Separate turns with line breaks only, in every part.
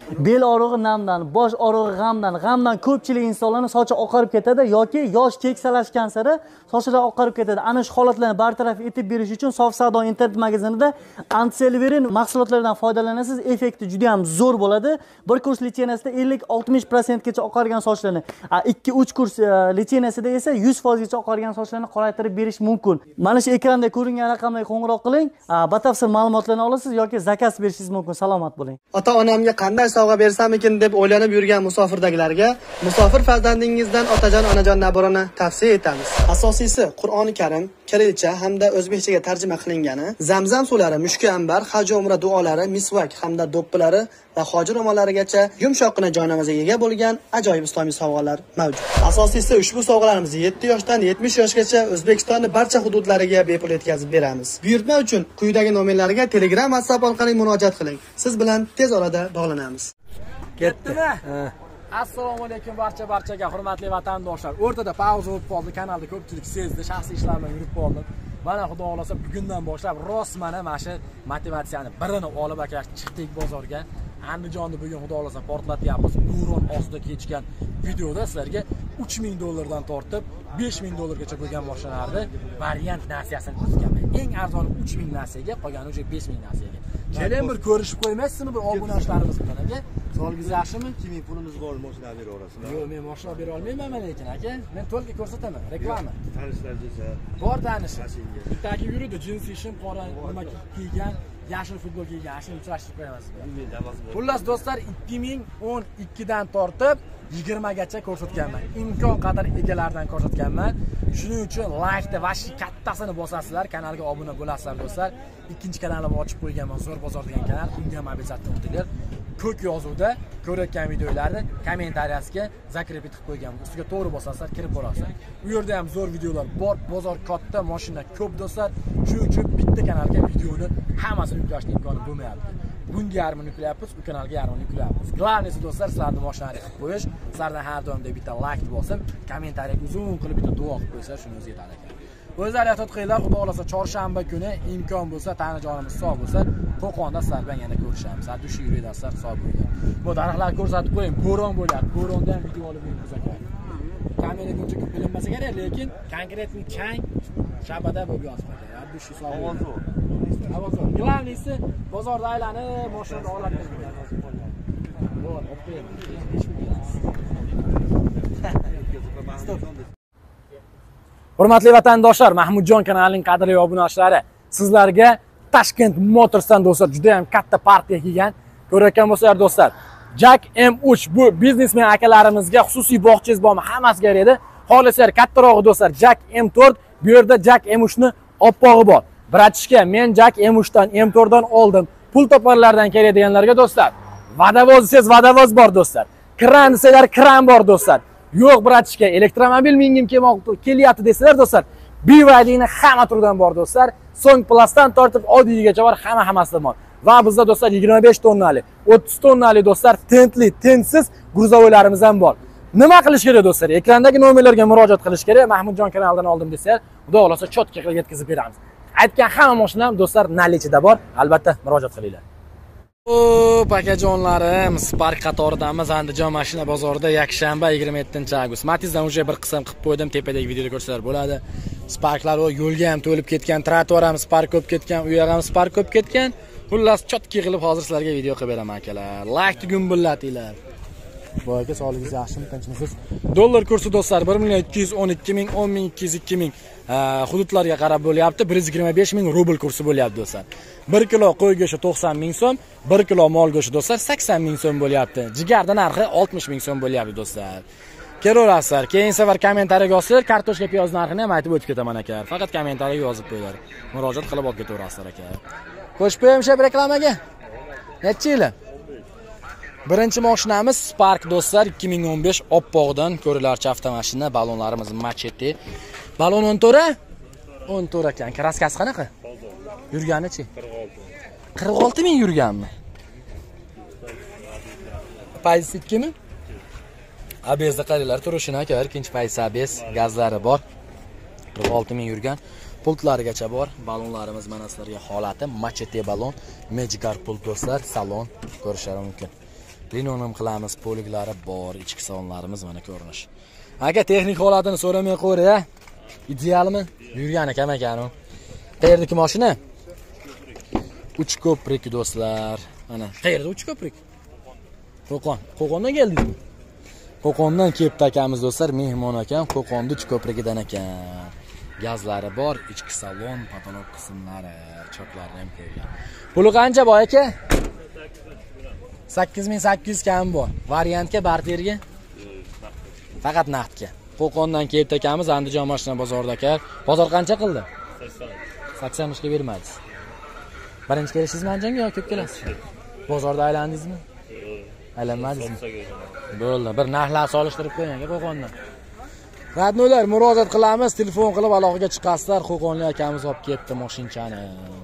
Bel og'rig'i namdan, bosh og'rig'i g'amdan ko'pchilik insonlarning sochi oqarib ketadi yoki yosh keksalashgan sari sochlar oqarib ketadi. Ana shu holatlarni bartaraf etib berish uchun Sof Savdo internet magazinida Antiselverin mahsulotlaridan foydalanasiz. Effekti juda ham zo'r bo'ladi. Bir kurs litseniyasida 50-60% gacha oqargan sochlarni, 2-3 kurs litseniyasida esa 100% gacha oqargan sochlarni qoraytirib berish mumkin. Mana shu ekranda ko'ringan raqamlarga qo'ng'iroq qiling, batafsil ma'lumotlarni olasiz yoki zakaz berishingiz mumkin. Salomat bo'ling.
Ota-onamga qanday sovg'a bersam ekan deb o'ylanib yurgan musofirdagilarga musofir farzandingizdan otajon onajon naborini tavsiya etamiz. Asosiysi Qur'oni Karim kirillcha hamda o'zbekchaga tarjima qilingani, Zamzam suvlari, mushki ambar, haj umra duolari, misvak hamda do'ppilari va hoji ro'mollarigacha yumshoqqina joynamozga ega bo'lgan ajoyib islomiy sovg'alar mavjud. Asosiysi ushbu sovg'alarimizni 7 yoshdan 70 yoshgacha O'zbekistonning barcha hududlariga bepul yetkazib beramiz. Buyurtma uchun quyidagi nomerlarga Telegram, WhatsApp orqali murojaat qiling. Siz bilan tez orada bog'lanamiz.
Ketdimi? Assalomu alaykum barchaga hurmatli vatandoshlar. O'rtada pauza bo'lib qoldi, kanalda ko'pchilik sezdi, shaxsiy ishlar bilan yurib qoldim. Mana xudo xolasa bugundan boshlab rostmana mana shu motivatsiyani birini olib aka chiqdik bozorga. Andijonni bugun xudo xolasa portlatyapmiz. Bo'ron ostida kechgan videoda sizlarga $3000 dan tortib $5000 bo'lgan mashinalarni variant narsiyasini ko'rsatganman. Eng arzoni 3000 narsaga, qolgani o'sha 5000 narsaga. Keling bir ko'rishib qo'ymaysizmi bir obunachilarimiz bilan aka? Sog'ligingiz yaxshimi?
2000 pulimiz bor, mashina bera olasizmi?
Yo'q, men mashina bera olmayman lekin aka. Men to'lga ko'rsataman, reklama.
Tanishlar desa.
Bor tanish. Bittaki yuridi, jinsi shim qora nima kiygan, yashil futbol kiygan, ashuni uchrashtirib qo'yamiz. Xullas do'stlar, 2012 dan tortib 20 gacha ko'rsatganman. Imkon qadar egalaridan ko'rsatganman. Shuning uchun like-da vashi kattasini bosasizlar, kanalga obuna bo'lasizlar do'stlar. Ikkinchi kanalimni ochib qo'yganman, Zo'r bozor degan kanal. Unga ham obязательно o'tinglar. Ko'k yozuvda ko'rayotgan videolarni kommentariyasiga zakrebit qilib qo'yganman. Ustiga to'g'ri bosasizlar, kirib borasizlar. Bu yerda ham zo'r videolar bor. Bozor katta, mashina ko'p do'stlar. Shuning uchun bitta kanalga videoni hammasini yuklashning imkoni bo'lmayapti. Bunga yarmini yuklayapmiz, bu kanalga yarmini yuklayapmiz. Glavnisi do'stlar, sizlarni mashinani qilib qo'yish, sizlardan har doimda bitta like bosib, kommentariyaga uzun qilib bitta duo qilib qo'ysa, shuni o'zi yetadi ekan. O'zlari ehtiyot qilinglar, xudo xolasa chorshanba kuni imkon bo'lsa, tanijonimiz sog' bo'lsa, Qo'qonda sizlar bilan yana ko'rishamiz. Hadusha yuraydarsizlar, sog' bo'linglar. Bu daraxtlarni ko'rsatib qo'ying, bo'ron bo'lyapti. Bo'ronda ham video olib beramiz aka. Kameraga uncha ko'p bilinmasa kerak, lekin konkretni chang shabada bo'lib yotibdi aka. Hadusha sog' bo'linglar. Avozor. Glavnisi bozorda aylanib, mashinani olib kelgan. Bor, Hurmatli vatandoshlar, Mahmudjon kanalining qadrli obunachilari, sizlarga Tashkent Motorsdan do'stlar juda ham katta partiya kelgan. Ko'rayotgan bo'lsanglar do'stlar, Jack M3 bu biznesmen akalarimizga xususiy bog'changiz bormi? Hammasiga yaraydi. Xohlasanglar kattarog'i do'stlar, Jack M4, bu yerda Jack M3 ni oppog'i bor. Bratishka, men Jack M3 dan M4 dan oldim. Pul toparlardan keladiganlarga do'stlar, vadavoz desangiz vadavoz bor do'stlar. Kran desanglar kran bor do'stlar. Yo'q bratishka, elektromobil mingim kelyapti desalar do'stlar, BYD'ni hamma turdan bor do'stlar. So'ng plasdan tortib oddiygacha bor, hammasidan bor. Va bizda do'stlar 25 tonnali, 30 tonnali do'stlar, tentli, tensiz gruzovoylarimiz ham bor. Nima qilish kerak do'stlar? Ekrandagi nomerlarga murojaat qilish kerak. Mahmudjon kanalidan oldim desalar, xudo xolasa chotka qilib yetkazib beramiz. Aytgan hamma mashinam do'stlar nalichida bor. Albatta murojaat qilinglar. Pakajonlarim, Spark qatoridamiz. Andijon mashina bozorida yakshanba 27-avgust. Matizdan уже bir qism qilib qo'ydim. Tepadagi videoda ko'rsalar bo'ladi. Sparklar o yo'lga ham to'lib ketgan, trotuar ham Spark ko'p ketgan, u yoq ham Spark ko'p ketgan. Xullas chotka qilib hozir sizlarga video qilib beraman akalar. Like gumbullatinglar. Bu aka sog'ligingiz yaxshimi, tinchmisiz? Dollar kursi do'stlar 1.212 ming, 10.202 ming hududlarga qarab bo'lyapti. 125 ming rubl kursi bo'lyapti do'stlar. 1 kilo qo'y go'shti 90 ming so'm, 1 kilo mol go'shti do'stlar 80 ming so'm bo'lyapti. Jigarda narxi 60 ming so'm bo'lyapti do'stlar. Kelaverasizlar. Keyin safar kommentariyaga yozsanglar, kartoshka piyoz narxini ham aytib o'tib ketaman aka. Faqat kommentariyaga yozib qo'yinglar. Murojaat qilib olib ketaverasizlar aka. Qo'shib qo'yim shu reklamaga. Necha yil? Birinchi mashinamiz Spark do'stlar 2015 oppog'idan ko'rilarchi avtomashina, balonlarimiz Machete. Balon 14? 14 ekan. Kraskasi qanaqa? Yurganichi? 46 ming yurganmi? Paysi 2 mi? ABS'da qaranglar turishini aka, ikkinchi paysi ABS, gazlari bor. 46 ming yurgan. Pultlarigacha bor. Balonlarimiz mana sizlarga holati Machete balon, Magic pult do'stlar, salon ko'rishingiz mumkin. Linon ham qilamiz, poliklari bor, ichki sonlarimiz mana ko'rinish. Aka, texnik holatini so'ramay qo'ying-a. Idealmi? Yurgani kam ekan u. Qayerdagi mashina? Uch ko'prik do'stlar. Mana, qayerda uch ko'prik? Qo'qondan keldingizmi? Qo'qondan kelib takamiz do'stlar, mehmon ekan, Qo'qonda uch ko'prigidan ekan. Gazlari bor, ichki salon, patolog qismlari, choklarini ham qo'ygan. Puli qancha boy aka? 8800 kam bor. Variantga, barterga? Faqat naqdga. Qo'qondan kelib takamiz, Andijon mashina bozorida aka. Bozor qancha qildi? 80 ga bermadingiz. Birinchi kelisizmi Andijonga yoki ko'p kelasiz? Bozorda aylandingizmi? Aylanmadingizmi? Bo'ldi, bir narxlar solishtirib qo'ying aka Qo'qondan. Radnoylar murojaat qilamiz, telefon qilib aloqaga chiqasizlar. Qo'qonli akamiz olib ketdi mashinchani.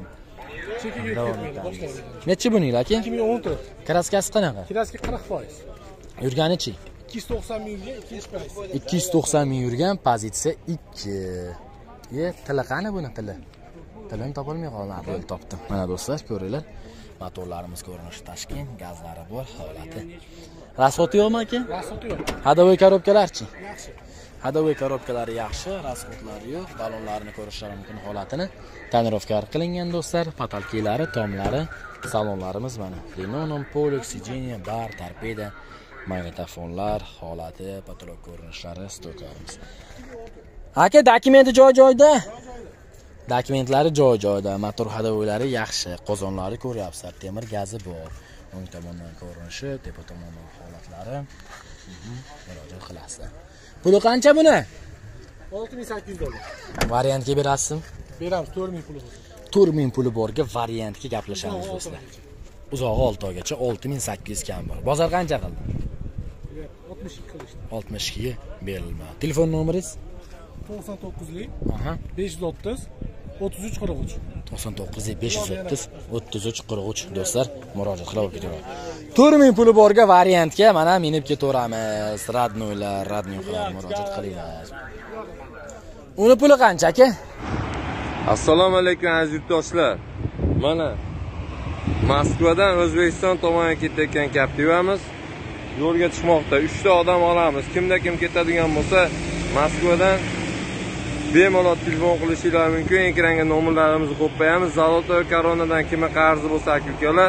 Necha buning aka?
2014.
Kraskasi qanaqa?
Kraska 40%.
Yurganichi?
290 ming yurgan, ikkinchi pozitsiya.
290 ming yurgan, pozitsiya 2. Tili qani buni tili? Tilini topolmay qolmadi, yo'l topdim. Mana do'stlar, ko'ringlar. Motorlarimiz ko'rinishi tashkent, gazlari bor, holati. Rasxoti yo'qmi aka?
Rasxoti yo'q.
Hadovoy korobkalarchi?
Yaxshi.
Hadovoy korobkalari yaxshi, rasxotlari yo'q, balonlarini ko'rishlari mumkin holatini. Tonirovka qilingan do'stlar, patalkilari, tomlari, salonlarimiz mana. Linoleum, polik, sijeniya, bar, torpeda, magnitofonlar, holati, patolog ko'rinishlari, stoklarimiz. Aka, dokumenti joy-joyda. Dokumentlari joy-joyda, motor hadovoylari yaxshi, qozonlari ko'ryapsizlar, temir gazi bor. O'ng tomondan ko'rinishi, tepa tomondan holatlari. Murojaat qilasizlar. Puli qancha buni?
6800 dollar.
Variantga berasizmi?
Beramiz, 4000 puli bor.
4000 puli borga variantga gaplashamiz do'stlar. Uzog'i 6 oygacha 6800 kam bor. Bozor qancha qildi?
62 qilishdi.
62 ga berilmadi. Telefon nomeringiz?
99lik
Aha.
530 33 43.
99 530 33 43 do'stlar murojaat qilib ketaveradi. 4000 puli borga variantga mana minib ketaveramiz. Radnoylar, radniylar murojaat qilinglar. Uni puli qancha aka?
Assalomu alaykum aziz yurtdoshlar. Mana Moskvadan O'zbekiston tomoniga ketayotgan Captiva'miz yo'lga chiqmoqda. 3 ta odam olamiz. Kimda kim ketadigan bo'lsa, Moskvadan bemalol telefon qilishingiz mumkin. Ekranga nomerlarimizni qo'yamiz. Zalotoy koronadan kimga qarzi bo'lsa, aka-ukalar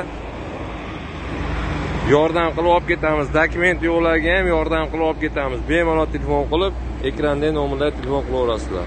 yordam qilib olib ketamiz. Dokument yo'qlarga ham yordam qilib olib ketamiz. Bemalol telefon qilib, ekranda nomerlarga telefon qilaverasizlar.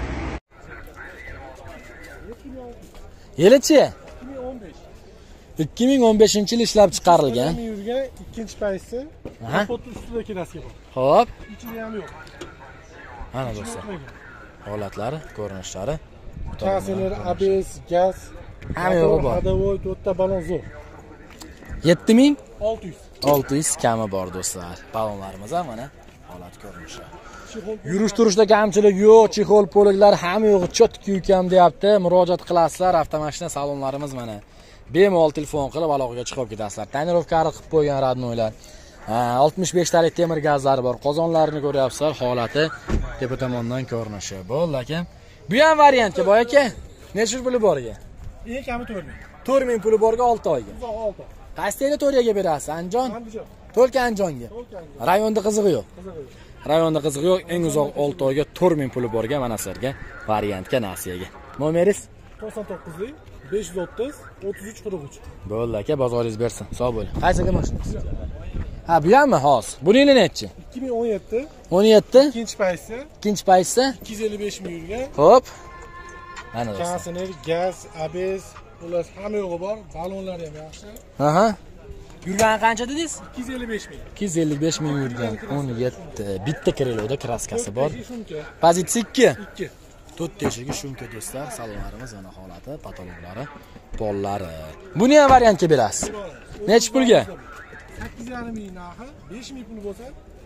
Yilichi
2015.
2015-yil ishlab chiqarilgan.
Yurgan ikkinchi pozitsiya. Kapot ustida kraska bor.
Xo'p,
Ichida ham yo'q.
mana do'stlar. Holatlari, ko'rinishlari.
Kaseler, ABS, gaz,
Hamma yo'g'i bor.
Hadovoy, 4 ta balon zo'r.
7600
600.
kami bor do'stlar. Balonlarimiz ham mana holat ko'rinishi. Yurish turishda kamchilik yo'q, chexol poliklar hamma yo'g'i chotki ukam deyapti. Murojaat qilasizlar, avtomashina salonlarimiz mana. Bemalol telefon qilib aloqaga chiqib ketasizlar. Tonirovkani qilib qo'ygan radnoylar. 65 talik temir gazlari bor. Qozonlarini ko'ryapsizlar, holati tepa tomondan ko'rinishi. Bo'ldi aka. Bu ham variantga boy aka. Necha puli borga?
Eng kami 4000.
4000 puli borga 6 oyga.
6.
Qaysi yerda to'riyaga berasiz? Andijon?
Andijon.
To'lka Andijonga. Rayonda qizig'i yo'q. Rayonda qizig'i yo'q. Eng uzoq 6 oyga 4000 puli borga mana sizlarga variantga nasiyaga. Nomeringiz?
99lik 530 33 43.
Bo'ldi aka, bozoringiz bersin. Sog' bo'ling. Qaysiga mashinangiz? Ha, bu hammi hozir. Buning nechi?
2017
17.
ikkinchi pozitsiya.
Ikkinchi pozitsiya.
255 ming yurgan.
Xo'p. Mana do'stlar.
Kaseler, gaz, ABS, ular hamma yo'g'i bor. Balonlari ham yaxshi.
Aha. Yurgani qancha dedingiz?
255 ming.
255 ming yurgan. 17. Bitta krilovda kraskasi bor.
Shumka.
Pozitsiya 2.
2.
4 teshigi shumka do'stlar. Salonlarimiz mana holati, patologlari, pollari. Buni ham variantga berasiz. Necha pulga?
8,5 ming narxi, 5 ming pul bo'lsa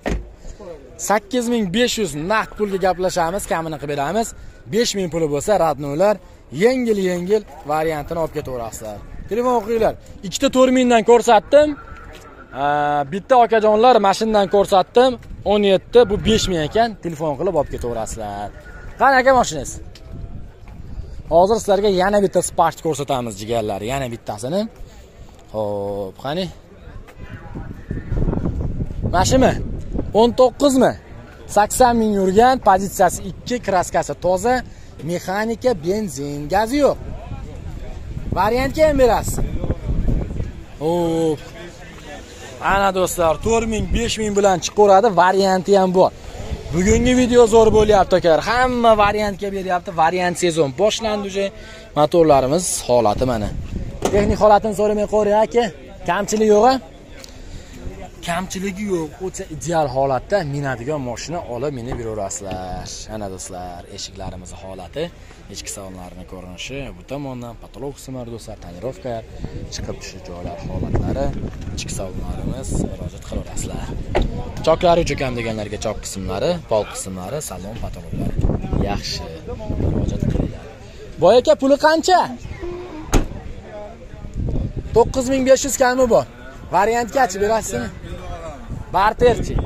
8500 naqd pulga gaplashamiz, kamini qilib beramiz. 5000 puli bo'lsa radnoylar yengil variantini olib ketaverasizlar. Telefon qilinglar. Ikkita 4000 dan ko'rsatdim. Bitta akajonlar mashinadan ko'rsatdim. 17 bu 5000 ekan. Telefon qilib olib ketaverasizlar. Qani aka mashinangiz? Hozir sizlarga yana bitta Spark ko'rsatamiz jigarlar, yana bittasini. Xo'p, qani? Mana shumi? 19 mi? 80 ming yurgan, pozitsiyasi 2, kraskasi toza, mexanika, benzin, gazi yo'q. Variantga ham berasiz. Hop. Ana do'stlar, 4000, 5000 bilan chiqaveradi, varianti ham bor. Bugungi video zo'r bo'lyapti akalar. Hamma variantga beryapti. Variant sezon boshlandi uje. Motorlarimiz holati mana. Texnik holatini so'ramay qo'ying aka. Kamchilik yo'q-a? Kamchiligi yo'q. O'ta ideal holatda minadigan mashina olib minib yuraverasizlar. Ana do'stlar, eshiklarimiz holati, ichki salonlarining ko'rinishi, bu tomondan patolog qismlari do'stlar, tonirovka, chiqib tushish joylari holatlari, ichki salonlarimiz murojaat qilaverasizlar. Choklari uchukam deganlarga chok qismlari, pol qismlari, salon patologlari. Yaxshi murojaat qilinglar. Boy aka, puli qancha? 9500 kami bor. Variantgachi berasizmi? Barterchi.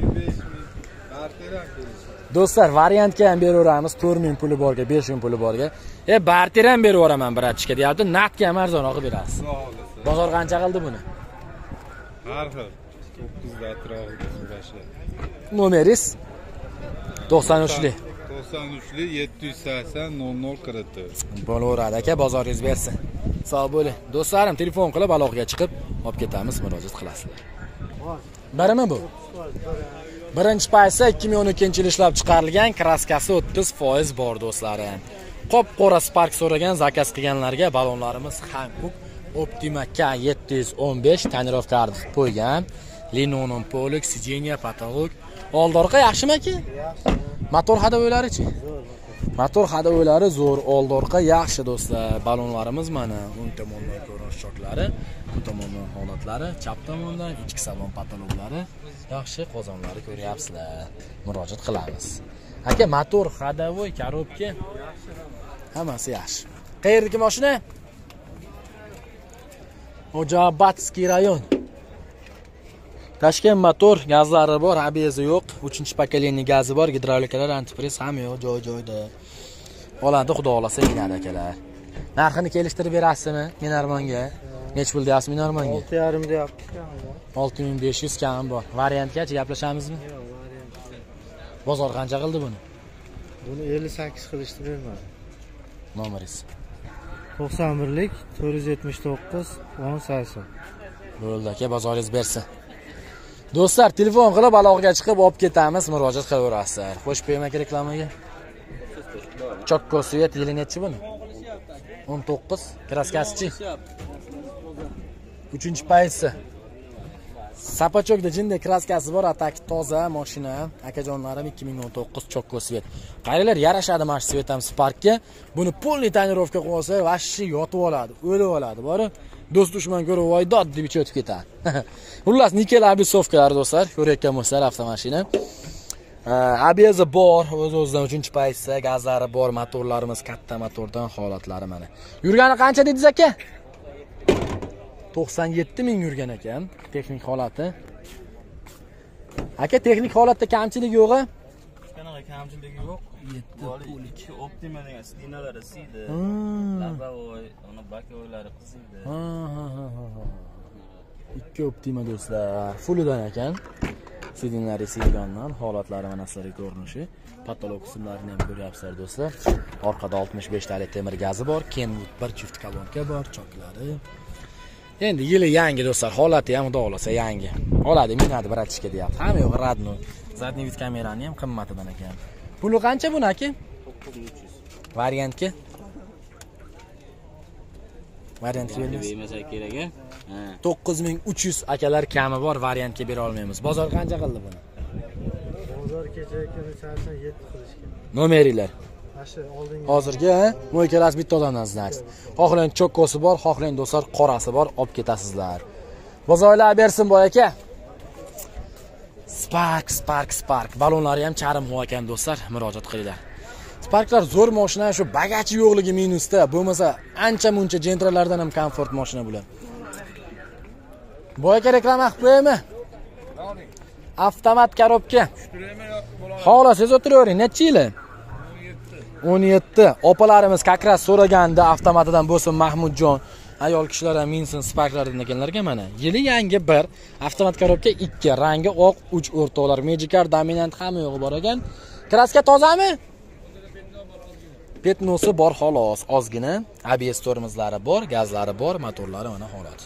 Do'stlar, variantga ham beraveramiz. 4000 puli borga, 5000 puli borga. Barter ham beraveraman bratchika deyapti. Naqdga ham arzonroq berasiz. Bozor qancha qildi buni?
Har xil 9 da atrofida.
Nomeringiz 93li.
93li 780 0044.
Bo'laveradi aka, bozoringiz bersin. Sog' bo'ling. Do'stlarim, telefon qilib aloqaga chiqib olib ketamiz, murojaat qilasizlar. Birimi bu? Birinchi paysa 2012-yil ishlab chiqarilgan, kraskasi 30% bor do'stlarim. Qop-qora Spark so'ragan, zakaz qilganlarga balonlarimiz Hankook Optima K715 tonirovka qo'ygan. Linonon polik, sijeniya, patolog. Old-orqa yaxshimi aka? Motor hadovoylari-chi? Motor hadovoylari zo'r, old-orqa yaxshi do'stlar. Balonlarimiz mana, o'ng tomondan ko'rinish choklari, bu tomondan holatlari, chap tomondan ichki salon patologlari, yaxshi qozonlari ko'ryapsizlar. Murojaat qilamiz. Aka, motor hadovoy, korobka hammasi yaxshi. Qayerdagi mashina? Ojabatskiy rayon. Toshkent motor, gazlari bor, ABS yo'q, 3-pokoleniya gazi bor, gidravlikalar, antifriz hamma yo'q, joy-joyda. Oladi, xudo xolasa minadi akalar. Narxini kelishtirib berasizmi Minarmonga? Nech pul deyapsiz Minarmonga?
6,5 deyapti.
6500 kam bor. Variantgacha gaplashamizmi?
Yo'q, variant.
Bozor qancha qildi buni?
Buni 58 qilishni bermadi.
Nomeringiz?
91lik 479 1080.
Bo'ldi aka, bozoringiz bersin. Do'stlar, telefon qilib aloqaga chiqib olib ketamiz, murojaat qilaverasizlar. Qo'shib qo'ying aka reklamaga. Chokkosi yili nechi buni? 19, kraskasi-chi? 3-paysi. Sapachokda jinday kraskasi bor, ataki toza mashina. Akajonlarim 2019 chokkosi. Qaranglar, yarashadi mana shu svet ham Sparkga. Buni polni tonirovka qo'ysa, vashshi yotib oladi, o'lib oladi. Bori do'st dushman ko'rib voydod deb o'tib ketadi. Xullas, nikel abisovkalar do'stlar, ko'rayotgan bo'lsalar avtomashina. ABS bor, o'z-o'zidan 3-paysa, gazlari bor, motorlarimiz katta motordan holatlari mana. Yurgani qancha dedingiz aka? 97 ming yurgan ekan, texnik holati. Aka, texnik holatda kamchilik yo'q-a?
Qanaqa kamchiligi yo'q. 7 polik Optima degan stinalari siydi. Labavoy, uni bakoylari qiziydi.
Ikki Optima do'stlar, fullidan ekan. Sidinlari siygandan, holatlari mana sizlarga ko'rinishi. Patolog qismlarini ham ko'ryapsizlar do'stlar. Orqada 65 talik temir gazi bor, Kenwood bir juft kolonka bor, choklari. Endi yili yangi do'stlar, holati ham xudo xolasa yangi. Oladi, minadi bratishka deyapti. Hamma yo'q radno. Zadniy vid kamerani ham qimmatidan ekan. Puli qancha buni aka? 9300. Variantga? Variantga bermaysiz?
Kerak.
9300 akalar kami bor, variantga bera olmaymiz. Bozor qancha qildi buni?
Bozor kecha kuni 7 qilishgan.
Nomeringlar.
Asha oldingi.
Hozirga mo'ykalas bitta odamdan значит. Xohlang chokkosi bor, xohlang do'stlar qorasi bor, olib ketasizlar. Bozorlar bersin boy aka. Spark. Balonlari ham charim ho ekan do'stlar, murojaat qilinglar. Sparklar zo'r mashina, shu bagachi yo'qligi minusda, bo'lmasa ancha-muncha gentralardan ham komfort mashina bular. Boy aka reklama qilib qo'yaymi? Avtomat korobka. Xohlasangiz o'tiravering, necha yili? 17. Opalarimiz kakras so'raganda avtomatidan bo'lsin Mahmudjon. ayol kishilar ham minsin Spark'lardan ekanlarga mana. Yili yangi 1, avtomat korobka 2, rangi oq, uch o'rtoqlar, Magicar dominant hamma yo'g'i bor ekan. Kraska tozami? Petnosi bor xolos, ozgina. ABS tormozlari bor, gazlari bor, motorlari mana holat.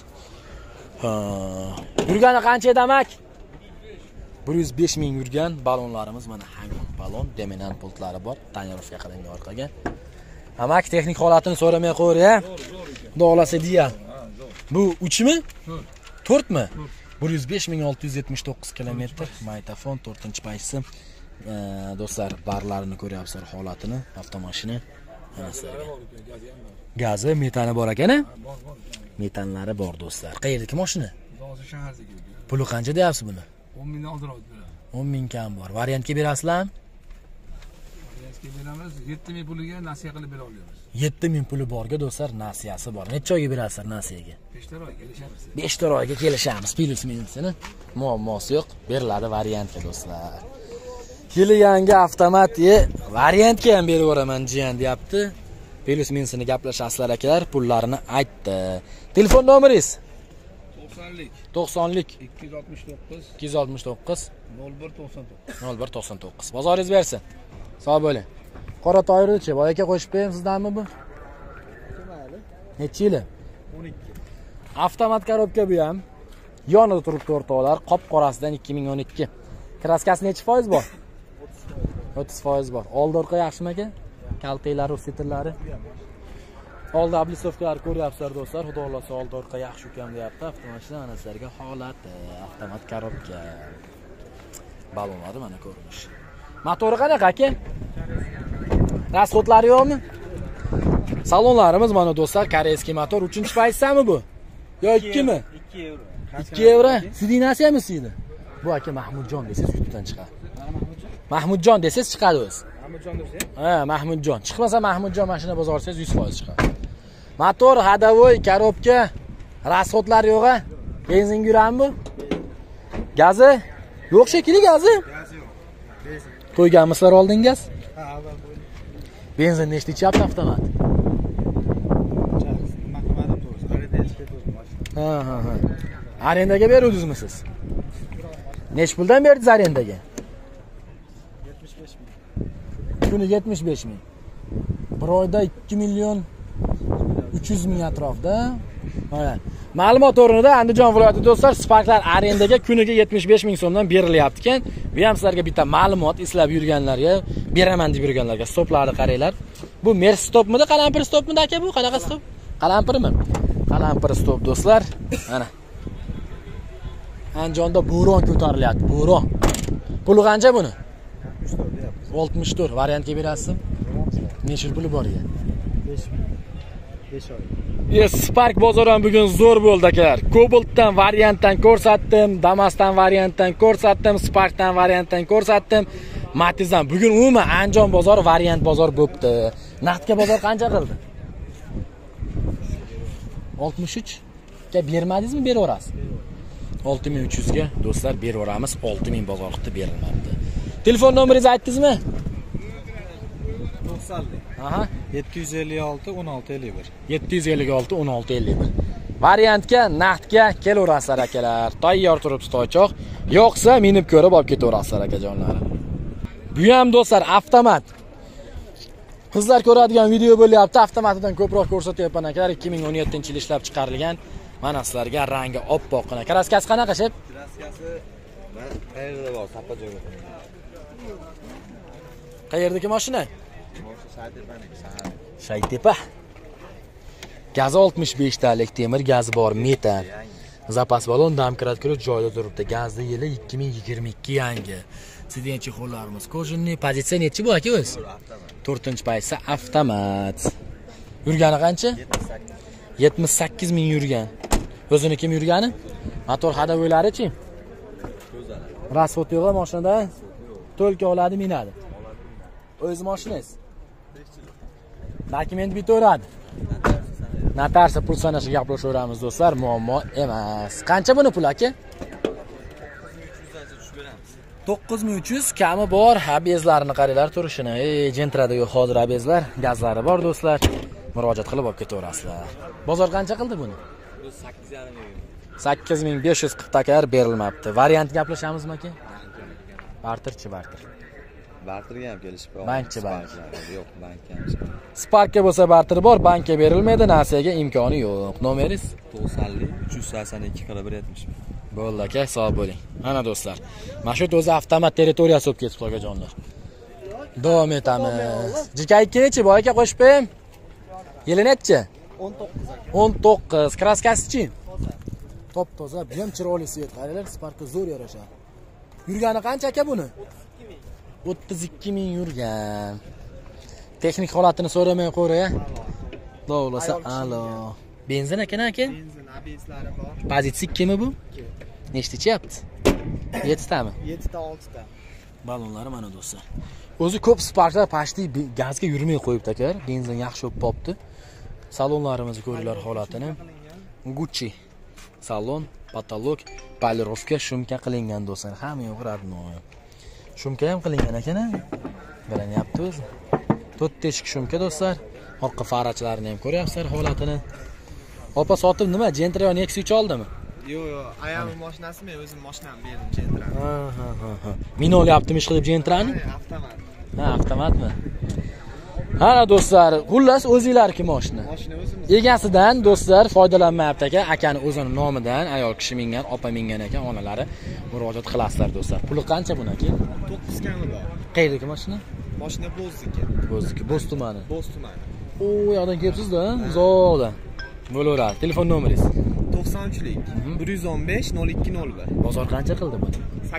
Yurgani qancha demak? 105 ming yurgan balonlarimiz mana hamon balon, dominant pultlari bor, tonirovka qilingan orqaga. Amak texnik holatini so'ramay qo'yar, ya. Xudo xolasa deya. Bu 3 mi? 4 mi? 105.679 kilometr, maytafon 4-paysi. Do'stlar, barlarini ko'ryapsizlar holatini, avtomashina. Mana sizlarga. Gazi, metani bor ekan-a? Metanlari bor do'stlar. Qayerdagi mashina?
Hozir shahardagi.
Puli qancha deyapsiz buni?
10 mingdan oldirib beramiz.
10 ming kam bor. Variantga berasizlarmi?
Variantga beramiz. 7 ming puliga nasiya qilib bera olamiz.
7 ming puli borga do'stlar, nasiyasi bor. Necha oyga berasizlar nasiyaga?
5 ta oy kelishamiz.
5 ta oyga kelishamiz. Plus minusini muammosi yo'q. Beriladi variantga do'stlar. Yili yangi avtomat variantga ham berib yuboraman jiyan deyapti. Plus minusini gaplashasizlar akalar, pullarini aytdi. Telefon nomeringiz? 90lik 269 0199. Bozoringiz bersin. Sog' bo'ling. Qora toyirchi, boy aka qo'shib qo'yim sizdanmi bu? Necha yili? 12. Avtomat korobka bu ham. Yonida turibdi o'rtoqlar, qop qorasidan 2012. Kraskasi necha foiz bor? 30% bor. Oldi orqa yaxshimi aka? Kaltelar, rusetlari. Oldi ablisovkalar ko'ryapsizlar do'stlar. Xudo xolasa oldi orqa yaxshi ekan deyapti. Avtomashina ana sizlarga holati, avtomat korobka. Balonlari mana ko'rinish. Motori qanaqa aka? Rasxodlari yo'qmi? Salonlarimiz mana do'stlar, koreyskiy motor 3-paysami bu? Yo 2 mi?
2 euro.
2 euro. Sidinasiyami sidi? Bu aka Mahmudjon desiz YouTube'dan chiqadi. Mahmudjon desiz chiqadi o'zi.
Mahmudjon desiz?
Ha, Mahmudjon. Chiqmasa Mahmudjon mashina bozorsiz 100% chiqadi. Motor, hadavoy, korobka, rasxodlar yo'q-a? Benzin yuradimi bu? Gazi? Yo'q shekilli gazi?
Gazi yo'q. Benzin.
Qo'yganmisizlar oldingiz?
Ha, avval qo'ydim.
Benzin nechta ichyapti avtomat?
Mahmadim to'g'ri. Arenda chiqib mashina.
Ha. Arendaga beruvdingizmi siz? Nech puldan berdingiz arendaga?
75 ming.
Kuni 75 ming. Bir oyda 2 million 300 ming atrofida. Mana. Ma'lumot o'rnida Andijon viloyati do'stlar, Spark'lar arendaga kuniga 75 ming so'mdan berilyapti ekan. Bu ham sizlarga bitta ma'lumot, eslab yurganlarga, beraman deb yurganlarga stoplarni qaranglar. Bu Merc stopmidi, qalampir stopmidi aka bu? Qanaqa stop? Qalampirmi? Qalampir stop do'stlar. Mana. Andijonda bo'ron ko'tarilyapti, bo'ron. Puli qancha buni? 64. Variantga berasizmi? Necha puli bor ekan?
5 oy.
Spark bozori ham bugun zo'r bo'ldi akalar. Cobalt'dan variantdan ko'rsatdim, Damas'dan variantdan ko'rsatdim, Spark'dan variantdan ko'rsatdim. Matizdan bugun umuman Andijon bozori variant bozor bo'pti. Naqdga bozor qancha qildi? 63 ga bermadingizmi, beraverasiz? 6300 ga do'stlar beraveramiz. 6000 bozor qilib berilmabdi. Telefon nomeringizni aytdingizmi?
90lik.
Aha,
756 1651.
756 1651. Variantga, naqdga kelaverasizlar akalar. Tayyor turibdi toychoq. Yo'qsa minib ko'rib olib ketaverasizlar akajonlarim. Bu ham do'stlar avtomat. Qizlar ko'radigan video bo'lyapti. Avtomatidan ko'proq ko'rsatyapman akalar. 2017-yil ishlab chiqarilgan. Mana sizlarga rangi oppoqqina. Kraskasi qanaqa shep?
Kraskasi qayerda bor? Sapa joyda.
Qayerdagi mashina? Shaytepa. Gazi 65 talik temir gazi bor, metan. Zapas balon damkrat kirib joyida turibdi. Gazni yili 2022 yangi. Sidin chexollarimiz. Kojinni pozitsiya nechi bu aka o'zi? 4-paysi avtomat. Yurgani qancha? 78 ming yurgan. O'zini kim yurgani? Motor hadavoylari-chi? Rasxod yo'q mashinada. To'lka oladi, minadi. O'z mashinangiz. Dokument bitaveradi. Notarsa pul sanashiga gaplashaveramiz do'stlar, muammo emas. Qancha buni pul aka? 9300 kami bor. Abezlarini qaranglar turishini. Jentrada yo'q hozir abezlar, gazlari bor do'stlar. murojaat qilib olib ketaverasizlar. Bozor qancha qildi buni? 8540 takar berilmabdi. Variant gaplashamizmi aka? Barterchi barter.
Barterga ham kelishib
Bankchi bank.
Yo'q, bankka.
Sparkka bo'lsa barter bor, bankka berilmaydi, nasiyaga imkoni yo'q. Nomeringiz?
90 382 4170.
Bo'ldi aka, sog' bo'ling. Mana do'stlar, mana shu o'zi avtomat territoriyasi bo'lib ketibdi akajonlar. Davom etamiz. Jika 2-chi bor aka qo'shib qo'ying. Yili nechi? 19. Kraskasi-chi? Top toza, ham chiroyli svet. Qaranglar, Sparkka zo'r yarashadi. Yurgani qancha aka buni? 32 ming yurgan. Texnik holatini so'ramay qo'ray-a. Davlasa, alo. Benzin ekan aka?
Benzin ABS'lari bor.
Pozitsiya ikkimi bu? Nechta ichyapti? 7 tami?
7 ta 6 ta.
Balonlari mana do'stlar. O'zi ko'p Sparklar pashti gazga yurmay qo'yibdi aka. Benzin yaxshi bo'lib popdi. Salonlarimizni ko'ringlar holatini. Gucci salon, patolog, polirovka, shumka qilingan do'stlar. Hamma yo'q radnoy. Shumka ham qilingan ekan-a? Bilanyapti o'zi. 4 teshik shumka do'stlar. Orqa farachlarini ham ko'ryapsizlar holatini. Opa sotib nima? Gentra va Nexus oldimi?
Yo'q, ayami mashinasi men o'zim mashinam berdim Gentrani.
Ha. Min olyaptimi ish qilib Gentrani?
Avtomat.
Ha, avtomatmi? Ha do'stlar, xullas o'zinglarki mashina.
Mashina o'zimiz.
Egasidan do'stlar foydalanmayapti aka, akani o'zining nomidan ayol kishi mingan, opa mingan ekan, onalari murojaat qilasizlar do'stlar. Puli qancha buniki?
9 kami bor.
Qayerdagi mashina?
Mashina Bo'zniki.
Bo'zniki, Bo'z tumani.
Bo'z tumani.
O, yoqdan kelibsiz-da, uzoqdan. Bo'laveradi. Telefon nomeringiz?
93lik 115 0201.
Bozor qancha qildi buni?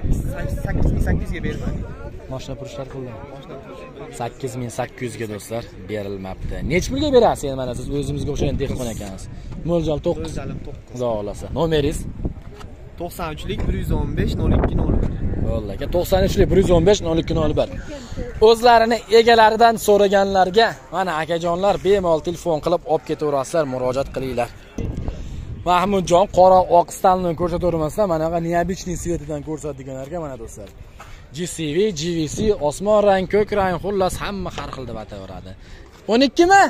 8800 ga bermadik.
Mashina purushlar qildi.
Mashina purushi.
8800 ga do'stlar berilmabdi. Nech pulga berasiz endi mana siz o'zimizga o'xshagan dehqon ekansiz. Mo'ljal 9.
Mo'ljalim 9.
Xudo xolasa. Nomeringiz?
93lik 115 0201.
Bo'ldi aka, 93lik 115 0201. O'zlarini egalaridan so'raganlarga mana akajonlar bemalol telefon qilib olib ketaverasizlar, murojaat qilinglar. Mahmudjon qora oq stalni ko'rsatavermasdan mana bu neobichniy svetidan ko'rsatganlarga mana do'stlar. GCV, GVC, osmon rang, ko'k rang, xullas hamma har xil deb ataveradi. 12 mi?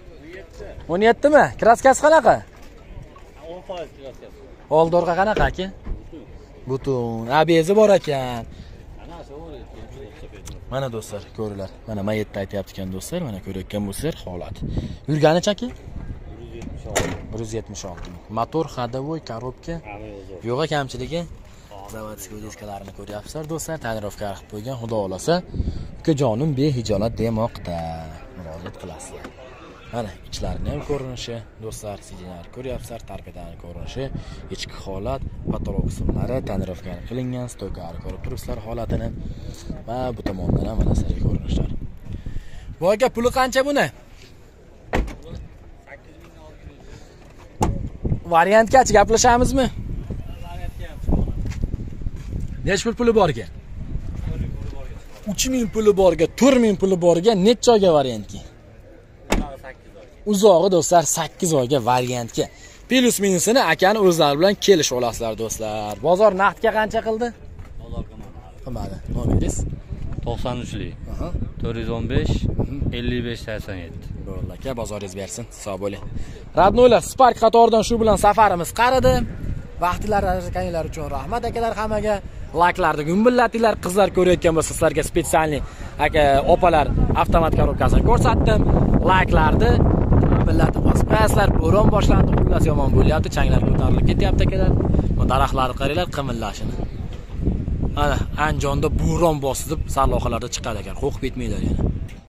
17 mi? Kraskasi qanaqa? 10% kraskasi. Oldorga qanaqa aka? Butun, ABS bor ekan. Mana do'stlar, ko'ringlar. Mana mayetda aytayapti ekan do'stlar, mana ko'rayotgan bo'lsizlar holat. Yurganicha aka? 176. Motor, ходовой, korobka. Yo'g'a kamchiligi? Zavodskiy diskalarini ko'ryapsizlar do'stlar, tonirovka qilib qo'ygan, xudo xolasa. Ukajonim behijolat demoqda. Murojaat qilasizlar. Mana ichlarini ham ko'rinishi, do'stlar, sidinlar ko'ryapsizlar, tarpedani ko'rinishi, ichki holat, patolog qismlari, tonirovka qilingan, stoykani ko'rib turibsizlar holatini. Va bu tomondan ham mana sari ko'rinishlar. Bu aka puli qancha buni? Variantgacha gaplashamizmi? Nechta puli bor ekan? 3000 puli borga, 4000 puli borga, necha oyga variantga? Uzog'i do'stlar 8 oyga variantga. Plus minusini akani o'zlari bilan kelishib olasizlar do'stlar. Bozor naqdga qancha qildi?
Bozor
qilmadi. Nomeringiz?
93lik 415 55 87.
Bo'ldi aka, bozoringiz bersin. Sog' bo'ling. Radnoylar, Spark qatoridan shu bilan safarimiz qaridi. Vaqtlaringiz uchun rahmat akalar hammaga. Layklarni gumbillatinglar, qizlar ko'rayotgan bo'lsa sizlarga spesialni aka opalar avtomat korobkasini ko'rsatdim. Layklarni gumbillatib bosib qo'yasizlar. Bo'ron boshlandi, xullas yomon bo'lyapti, changlar ko'tarilib ketyapti akalar. Bu daraxtlarni qaranglar, qimillashini. Mana Andijonda bo'ron bosib sarlavhalarda chiqadi ekan, qo'rqib ketmanglar yana.